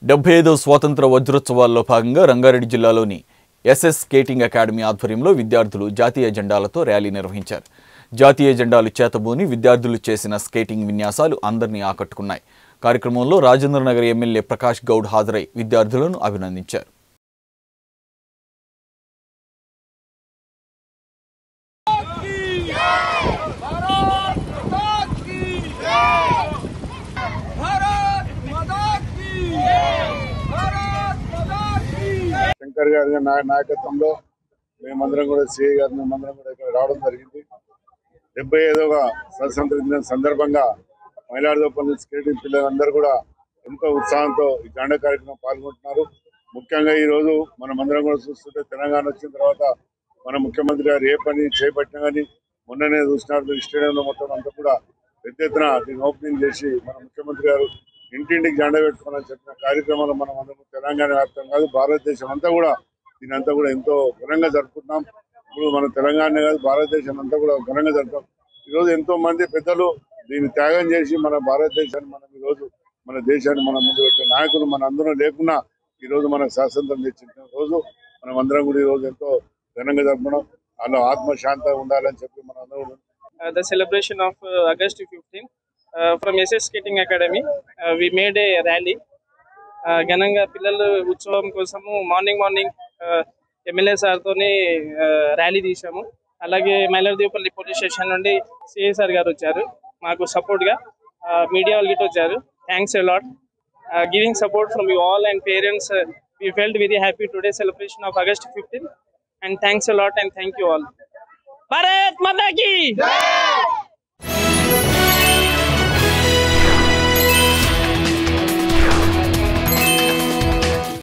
75వ స్వాతంత్ర వజ్రోత్సవాల్లో భాగంగా రంగారెడ్డి జిల్లాలోని ఎస్ఎస్ స్కేటింగ్ అకాడమీ ఆధ్వర్యంలో విద్యార్థులు జాతీయ జెండాలతో ర్యాలీ నిర్వహించారు. జాతీయ జెండాలు చేతబూని విద్యార్థులు చేసిన స్కేటింగ్ విన్యాసాలు అందరినీ ఆకట్టుకున్నాయి. కార్యక్రమంలో రాజేంద్రనగర్ ఎమ్మెల్యే ప్రకాష్ గౌడ్ హాజరై విద్యార్థులను అభినందించారు. శంకర్ గారి నాయకత్వంలో మేమందరం కూడా సిఐ గారు మేమందరం కూడా ఇక్కడ రావడం జరిగింది. 75వ స్వాతంత్ర దినం సందర్భంగా మైలాడుపల్లి స్కేటింగ్ పిల్లలందరూ కూడా ఎంతో ఉత్సాహంతో ఈ జెండా కార్యక్రమం పాల్గొంటున్నారు. ముఖ్యంగా ఈ రోజు మనమందరం కూడా చూస్తుంటే తెలంగాణ వచ్చిన తర్వాత మన ముఖ్యమంత్రి గారు ఏ పని చేపట్టినా కానీ మొన్ననే చూసినారు. స్టేడియంలో మొత్తం అంతా కూడా పెద్ద ఎత్తున దీన్ని ఓపెనింగ్ చేసి మన ముఖ్యమంత్రి గారు ఇంటింటికి జెండా పెట్టుకోవాలని చెప్పిన కార్యక్రమాలు మనం అందరం తెలంగాణ వ్యాప్తం కాదు భారతదేశం అంతా కూడా దీనంతా కూడా ఎంతో ఘనంగా జరుపుకుంటున్నాం. ఇప్పుడు మన తెలంగాణ కాదు భారతదేశం అంతా కూడా ఘనంగా జరుపుతాం. ఈరోజు ఎంతో మంది పెద్దలు దీన్ని త్యాగం చేసి మన భారతదేశాన్ని మనం ఈరోజు మన దేశాన్ని మనం ముందు పెట్టే నాయకులు మన అందరం లేకున్నా ఈరోజు మనకు స్వాతంత్రం తెచ్చిన రోజు మనం అందరం కూడా ఈరోజు ఎంతో ఘనంగా జరుపుకున్నాం. వాళ్ళు ఆత్మశాంతి ఉండాలని చెప్పి మన అందరూ the celebration of August 15 from SS Skating Academy we made a rally ఘనంగా పిల్లల ఉత్సవం కోసము మార్నింగ్ ఎమ్మెల్యే సార్ తోని ర్యాలీ తీసాము. అలాగే మైలార్దేవపల్లి పోలీస్ స్టేషన్ నుండి సిఐ సార్ గారు వచ్చారు మాకు సపోర్ట్ గా. మీడియా వాళ్ళు గిట్ వచ్చారు. Thanks a lot giving support from you all and parents. we felt very happy today celebration of August 15 and thanks a lot and thank you all. Bharat माता की जय.